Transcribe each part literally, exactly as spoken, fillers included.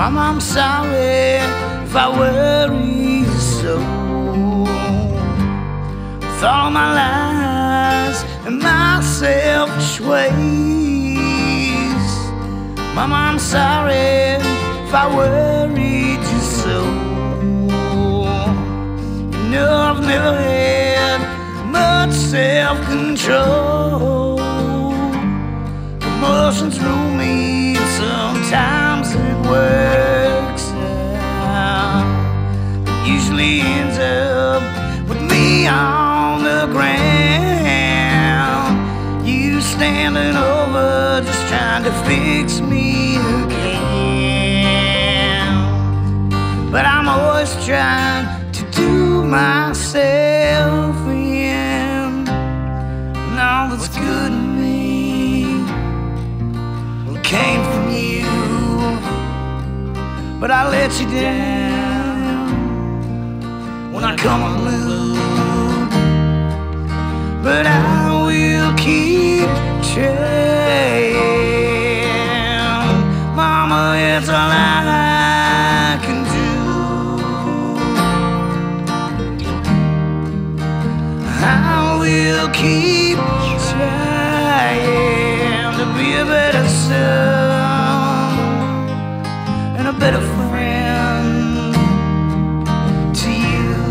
Mama, I'm sorry if I worry you so. With all my lies and my selfish ways, Mama, I'm sorry if I worried you so. You know I've never had much self-control. Emotions rule me, and sometimes it works out. It usually ends up with me on the ground, you standing over just trying to fix me again. But I'm always trying to do myself in, and all that's good in me came from you. But I let you down when I come unglued. But I will keep trying. Mama, it's all I can do. I will keep trying to be a better son and a better friend to you.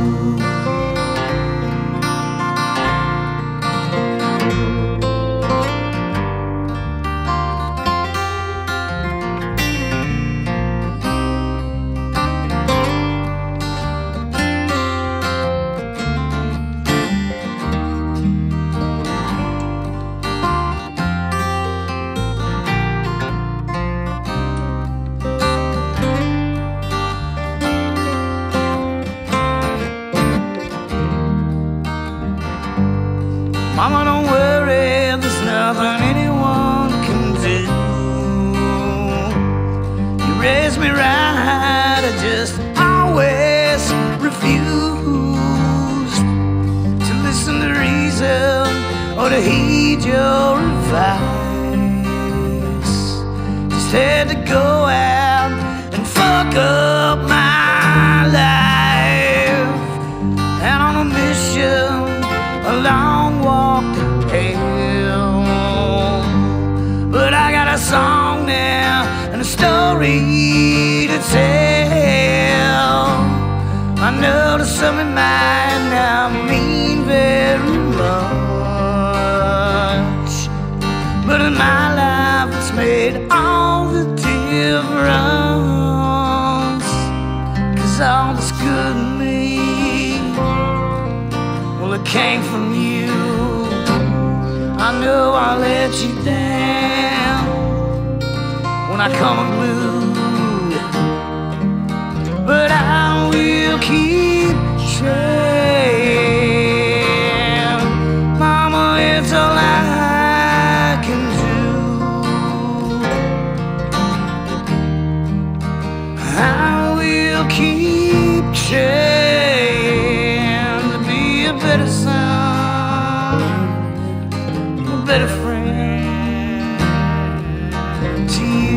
Mama, don't worry, there's nothing anyone can do. You raised me right, I just always refused to listen to reason or to heed your advice. Just had to go out and fuck up my life, and on a mission, a long walk to hell. But I got a song now and a story to tell. I know to some it might not mean very much, but in my life it's made all the difference. 'Cause all that's good in me, well, it came from you. I know I let you down when I come unglued, but I will keep trying. Mama, it's all I can do. I will keep trying to be a better son, a better friend to you.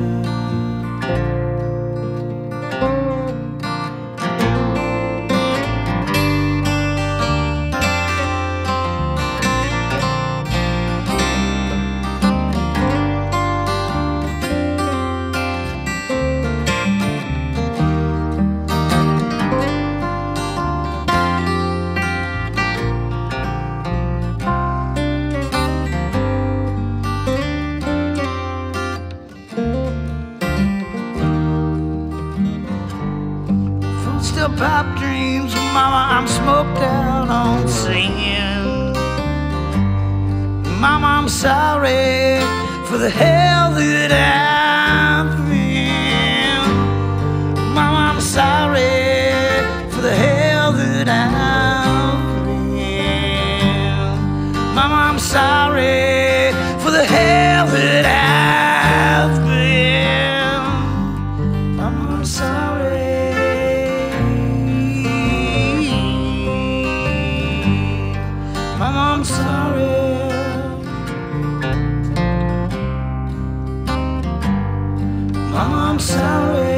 Still pop dreams, Mama, I'm smoked out on sin. Mama, I'm sorry for the hell that I've been. Mama, I'm sorry for the hell that I've been. Mama, I'm sorry for the hell that I've been. Mama, I'm sorry. Mama, I'm sorry. Mama, I'm sorry.